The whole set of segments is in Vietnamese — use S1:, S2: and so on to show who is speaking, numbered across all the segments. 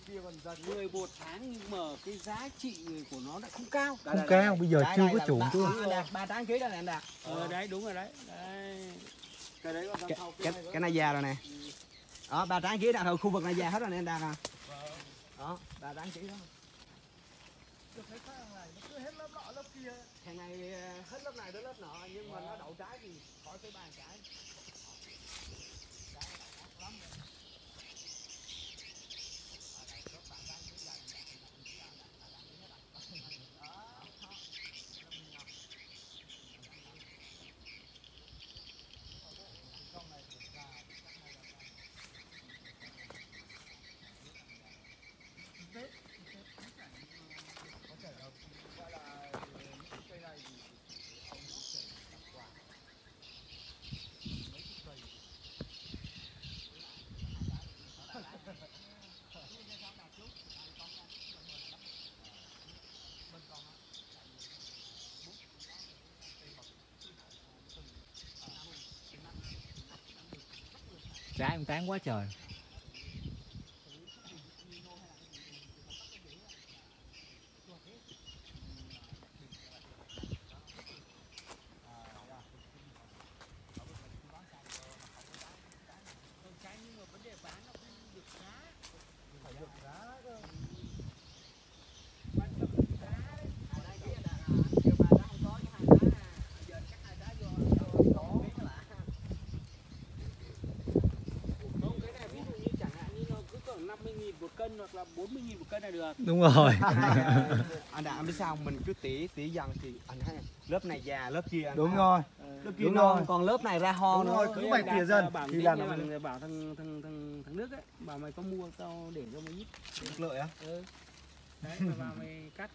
S1: 10 một tháng nhưng mà cái giá trị của nó lại không cao.
S2: Không cao, bây giờ chưa có chuộng chứ.
S3: 3 tháng ký đó này anh Đạt.
S1: Đấy đúng rồi đấy. Đấy.
S3: Cái này già rồi nè. Đó 3 tháng ký đã thôi, khu vực này già hết rồi nè anh Đạt à. Đó 3 tháng ký đó. Thằng này hết lớp này đến lớp nọ nhưng mà nó đậu trái thì khỏi tới 3 trái.
S2: Trái ông tán quá trời.
S1: một cân hoặc là 40.000 một cân là được.
S2: Đúng rồi.
S3: Anh Đạt anh biết sao mình cứ tỉ dần thì anh thấy lớp này già lớp kia anh
S2: Đúng rồi.
S3: lớp kia non còn lớp này ra ho nữa.
S2: Cứ phải tỉa dần
S1: thì là mình bảo thằng nước ấy, bảo mày có mua tao để cho mày ít
S3: được lợi á.
S1: Đấy mà vào mày cắt.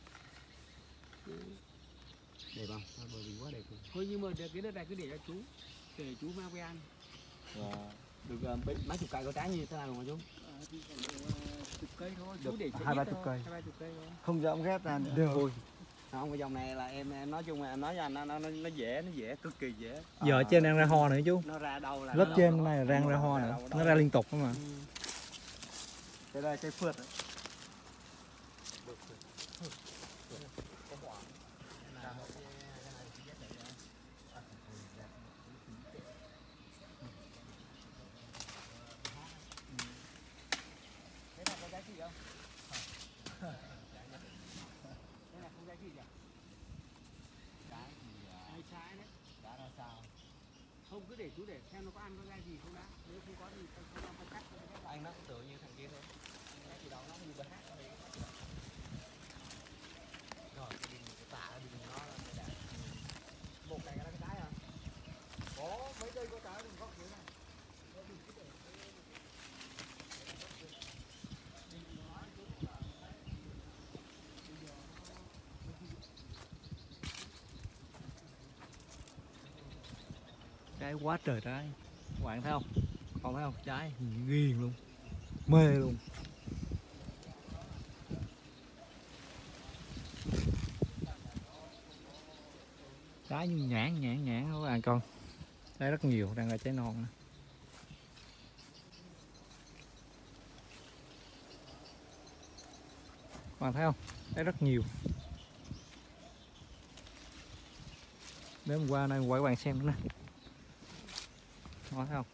S3: Đẹp không? Bờ biển quá đẹp luôn.
S1: Thôi nhưng mà cái đất này cứ để cho chú, để chú mang về ăn.
S3: Được mấy chục cây có trái như thế này luôn hả chú?
S1: Chục cây thôi,
S2: được
S1: chú để
S2: 20-30 cây.
S1: 20-30 cây thôi.
S2: Không dám ghép ra được.
S3: Không, cái dòng này là em nói chung là nói với anh nó dễ cực kỳ dễ.
S2: Giờ ở trên đang ra ho nữa chú.
S3: Nó ra đâu là
S2: Lớp trên này là đang ra ho nữa. Nó ra liên tục đó mà.
S3: Cái đây cây phượt.
S1: Không cứ để chú để xem nó có ăn có ra gì không đã. Nếu không có thì không cắt.
S3: Anh nó cũng tự như thằng kia thôi. Cái gì đâu nó như bờ hát thôi. Rồi cái tạ đi nó là một cây cái trái à. Có mấy cây có trái đừng góc dưới này.
S2: Trái quá trời trái. Các bạn thấy không? Còn thấy không? Trái ghiền luôn. Mê luôn. Trái như nhãn các bạn con. Trái rất nhiều, đang là trái non nè. Các bạn thấy không? Trái rất nhiều. Nếu mà qua đây quay các bạn xem nữa nè. Thấy không?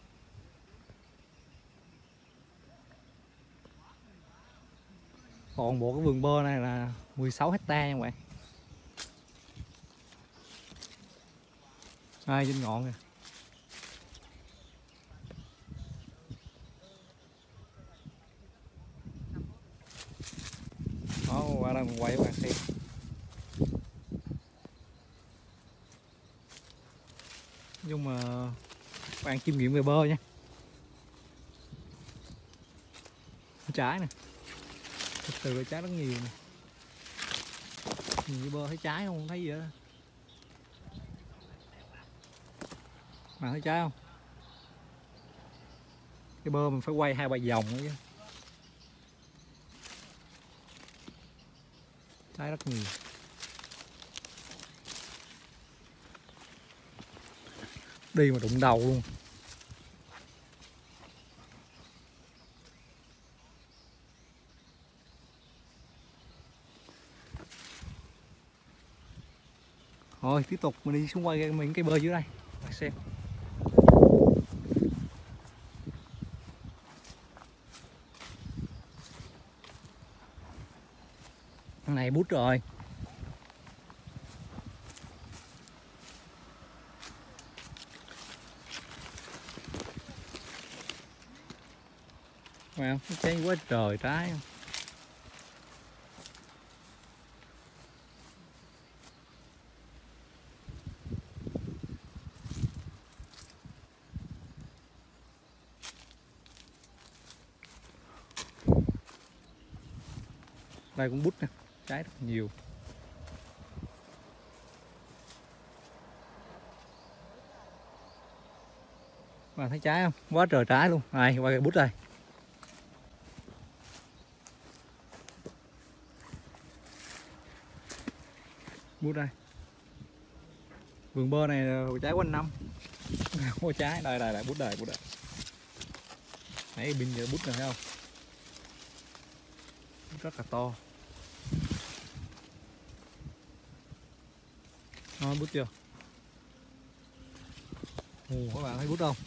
S2: Toàn bộ cái vườn bơ này là 16 hectare nha các bạn. Ai trên ngọn kìa. Đó, qua đây mình quay các bạn xem. Nhưng mà các bạn chiêm nghiệm về bơ nha. Trái nè. Thực sự là trái rất nhiều nè. Nhìn cái bơ thấy trái không thấy gì hết. Bạn thấy trái không? Cái bơ mình phải quay 2-3 vòng nữa chứ. Trái rất nhiều. Đi mà đụng đầu luôn. Rồi tiếp tục mình đi xuống quay những cây bơ dưới đây bạn xem. Thằng này bút rồi. Wow, nó cháy quá trời trái. Đây cũng bút nè, trái rất nhiều. Bạn thấy trái không? Quá trời trái luôn. Này, qua cây bút đây. Bút đây. Vườn bơ này trái quanh năm. Có trái, đây đây bút đây, bút đây. Đấy, pin giờ bút này thấy không? Rất là to. Nó bút chưa? Ồ, các bạn thấy bút không?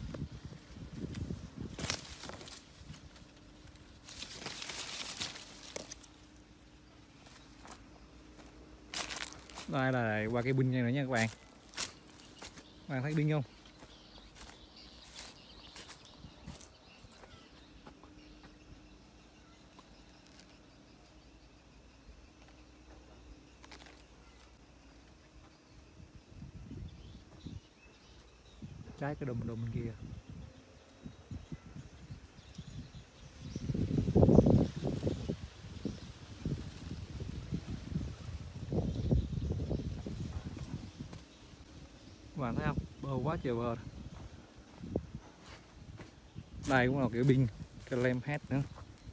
S2: Đây là qua cái pin này nữa nha các bạn. Các bạn thấy pin không? Trái cái đùm bên kia. Các bạn thấy không? Bơ quá trời bơ. Đây cũng là kiểu pin cái lem hết nữa.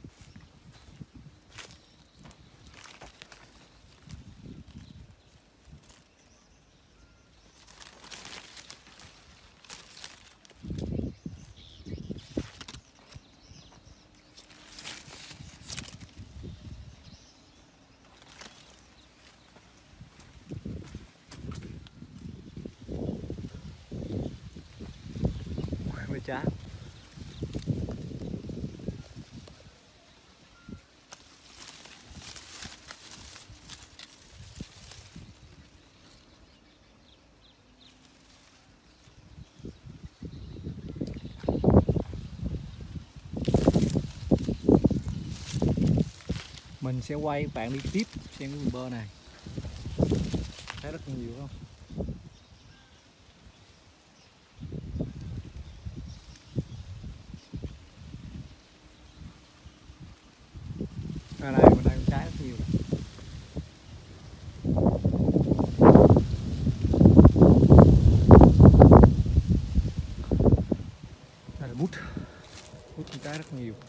S2: Với trái. Mình sẽ quay các bạn đi tiếp xem cái vườn bơ này. Thấy rất nhiều không? Bên đây con trái rất nhiều. Đây là bút con trái rất nhiều.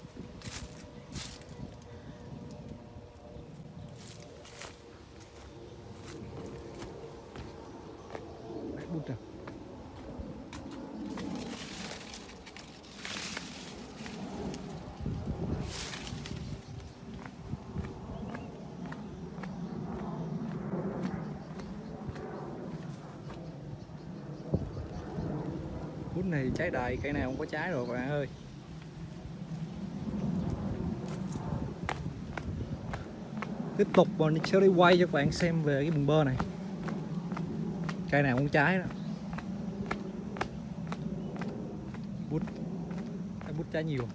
S2: Đấy, bút rồi. Bút này trái đầy, cây nào không có trái rồi các bạn ơi. Tiếp tục mình sẽ đi quay cho các bạn xem về cái vườn bơ này. Cây nào cũng trái đó. Bút, cái bút trái nhiều.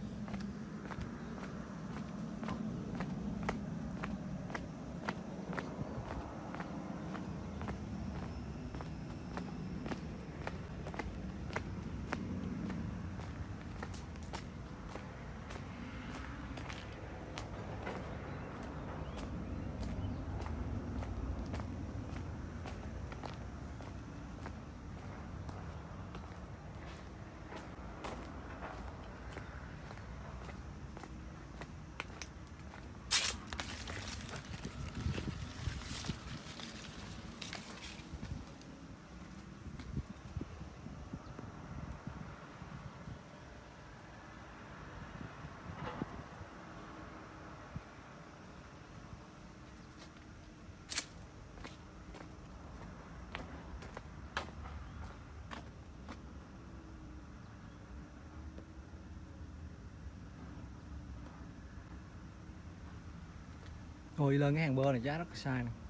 S2: Ôi lên cái hàng bơ này giá rất sai nè.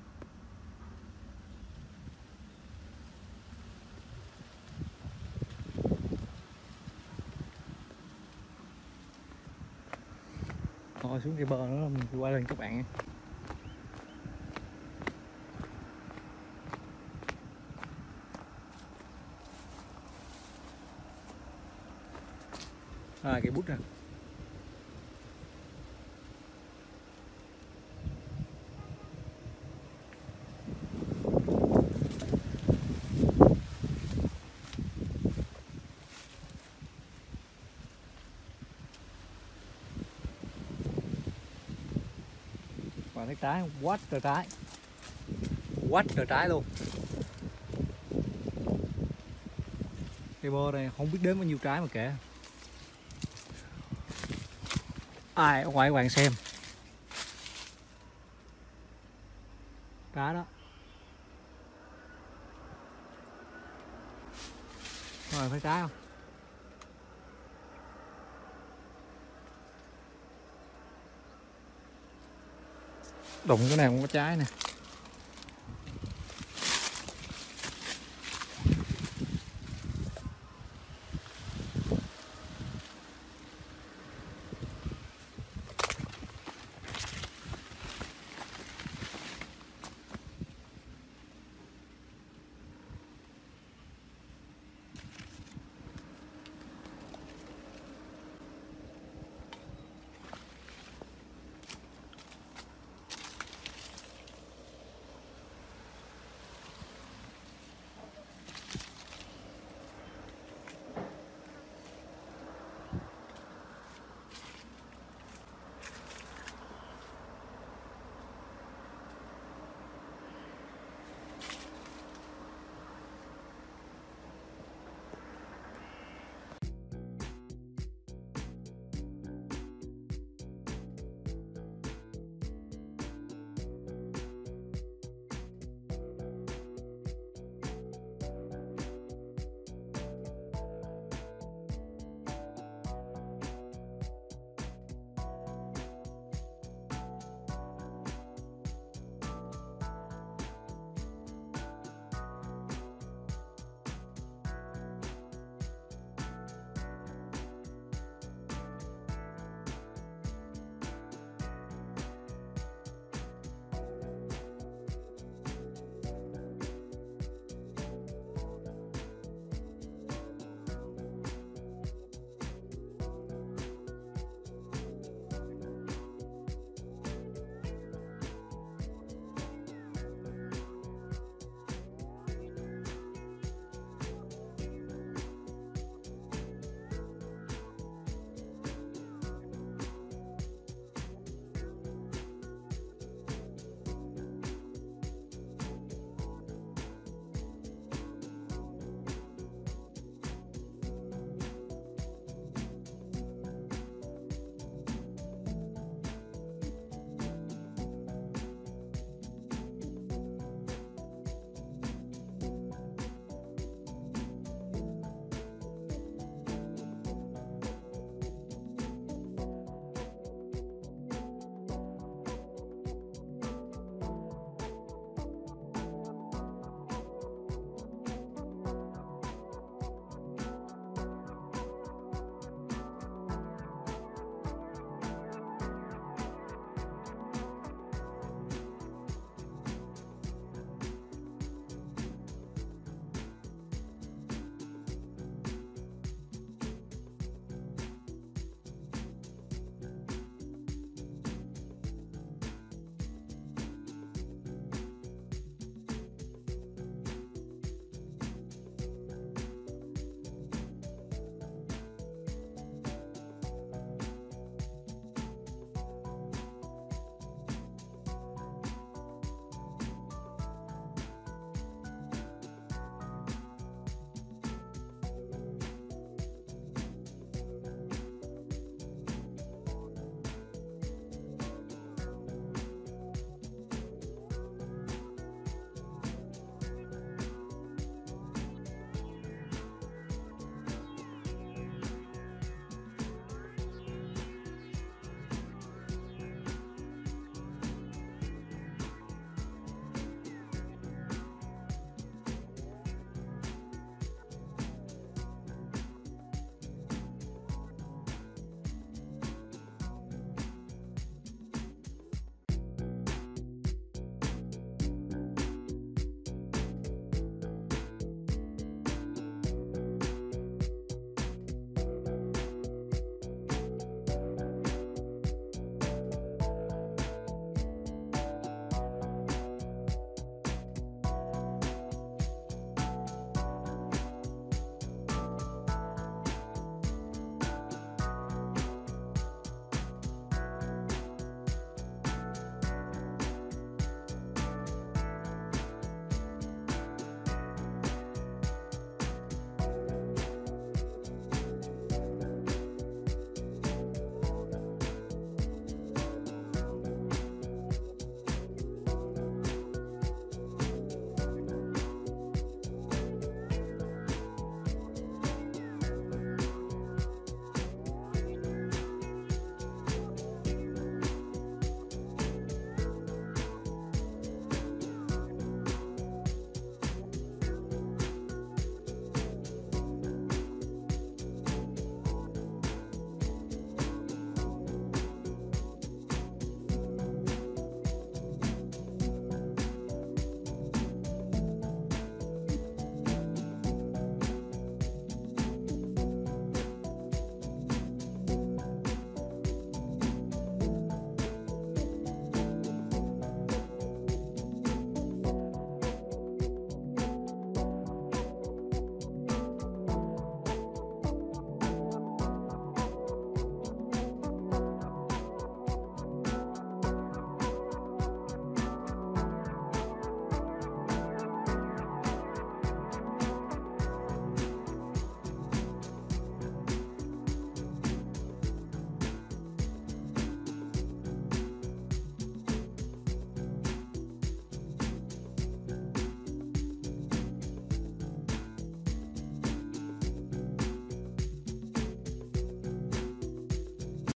S2: Thôi xuống cây bơ nữa mình quay lên các bạn. Cây bút nè. Bạn thấy trái không? Quá trời trái. Quá trời trái luôn. Cây bơ này không biết đến bao nhiêu trái mà kệ. Ai ở ngoài các bạn xem. Cá đó. Rồi thấy trái không? Đụng cái này không có trái nè.